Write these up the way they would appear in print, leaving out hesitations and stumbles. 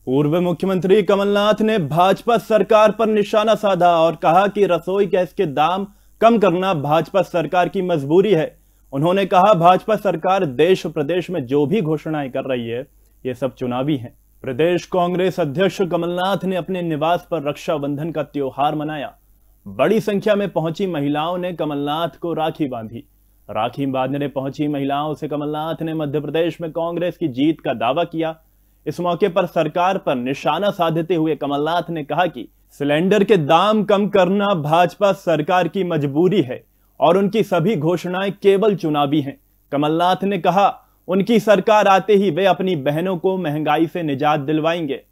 पूर्व मुख्यमंत्री कमलनाथ ने भाजपा सरकार पर निशाना साधा और कहा कि रसोई गैस के दाम कम करना भाजपा सरकार की मजबूरी है। उन्होंने कहा, भाजपा सरकार देश प्रदेश में जो भी घोषणाएं कर रही है ये सब चुनावी हैं। प्रदेश कांग्रेस अध्यक्ष कमलनाथ ने अपने निवास पर रक्षाबंधन का त्योहार मनाया। बड़ी संख्या में पहुंची महिलाओं ने कमलनाथ को राखी बांधी। राखी बांधने पहुंची महिलाओं से कमलनाथ ने मध्य प्रदेश में कांग्रेस की जीत का दावा किया। इस मौके पर सरकार पर निशाना साधते हुए कमलनाथ ने कहा कि सिलेंडर के दाम कम करना भाजपा सरकार की मजबूरी है और उनकी सभी घोषणाएं केवल चुनावी हैं। कमलनाथ ने कहा, उनकी सरकार आते ही वे अपनी बहनों को महंगाई से निजात दिलवाएंगे।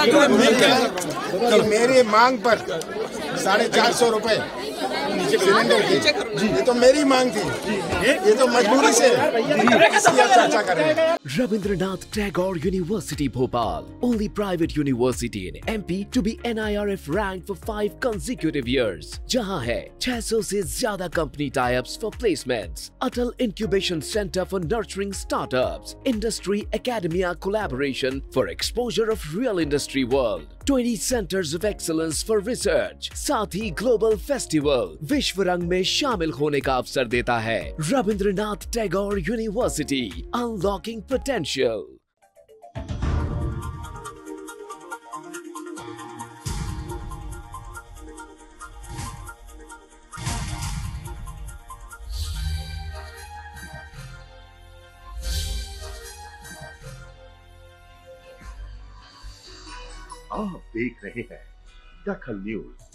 मेरी मांग पर 450 रुपए सिलेंडर की, ये तो मेरी मांग थी, ये तो मजबूरी से चर्चा कर रहे हैं। Rabindranath Tagore University Bhopal, only private university in MP to be NIRF ranked for 5 consecutive years, जहां है 600 से ज्यादा company tie-ups for placements, Atal Incubation Center for nurturing startups, Industry Academia collaboration for exposure of real industry world, 20 centers of excellence for research, साथ ही global festival विश्व रंग में शामिल होने का अवसर देता है। Rabindranath Tagore university, unlocking potential. आप देख रहे हैं दखल न्यूज।